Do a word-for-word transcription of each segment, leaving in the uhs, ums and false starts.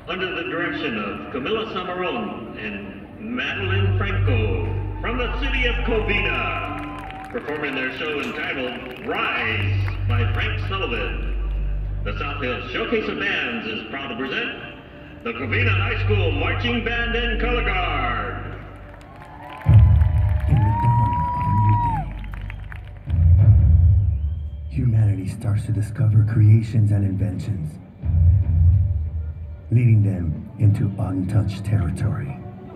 under the direction of Camilla Samaron and Madeline Franco from the city of Covina, performing their show entitled Rise by Frank Sullivan. The South Hills Showcase of Bands is proud to present the Covina High School Marching Band and Color Guard. In the dawn of a new day, humanity starts to discover creations and inventions, leading them into untouched territory.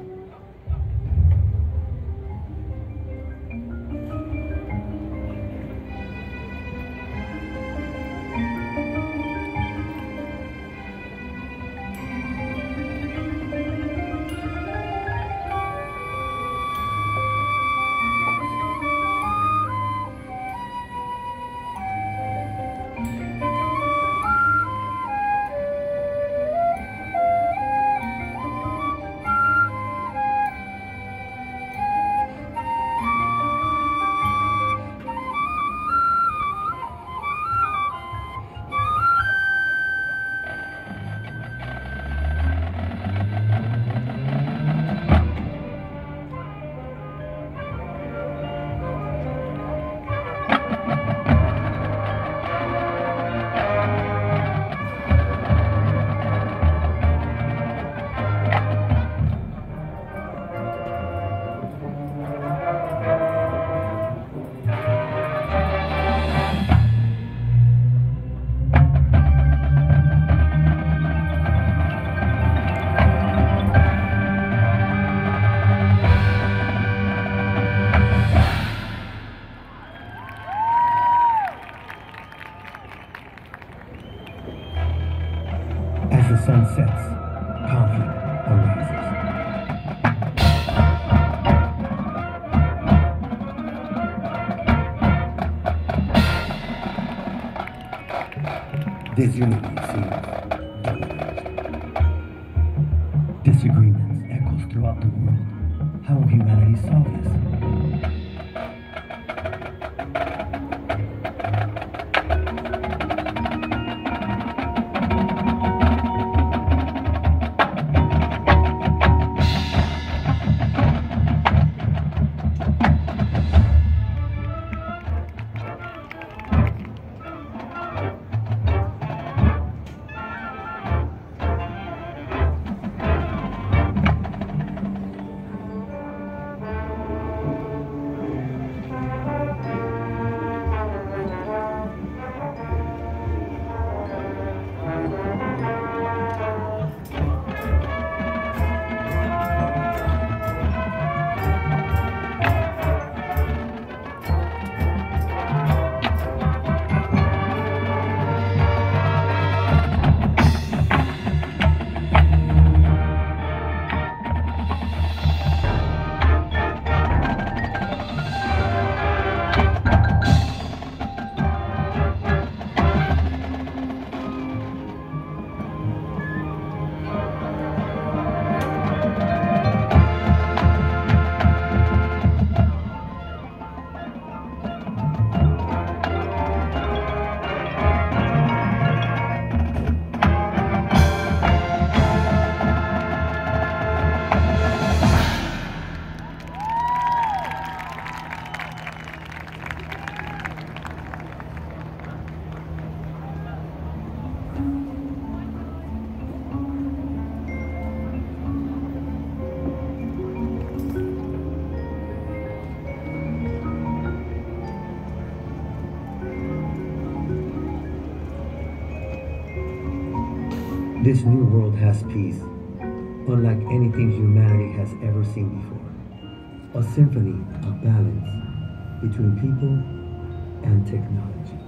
As the sun sets, conflict arises. Disunity seems dominant. Disagreements echoes throughout the world. How will humanity solve this? This new world has peace, unlike anything humanity has ever seen before. A symphony of balance between people and technology.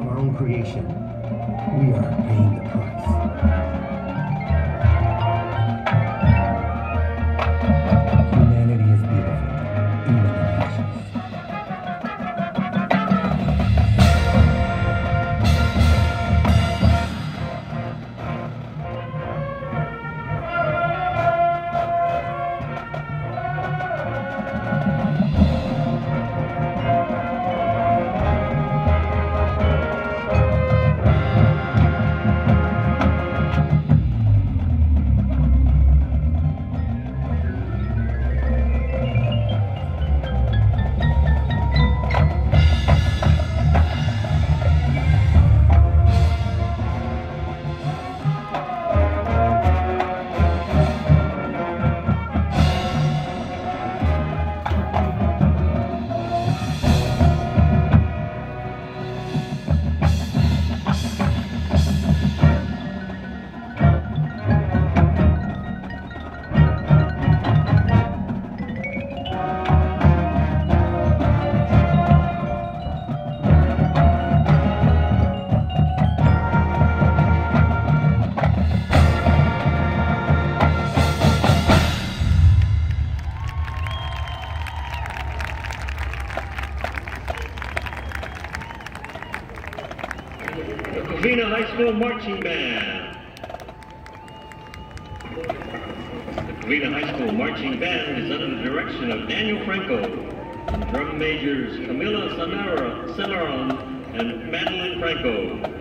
our own creation, we are paying the price. Humanity is beautiful, even in ashes. The Covina High School Marching Band. The Covina High School Marching Band is under the direction of Daniel Franco, and drum majors Camila Sanara, Celeron and Madeline Franco.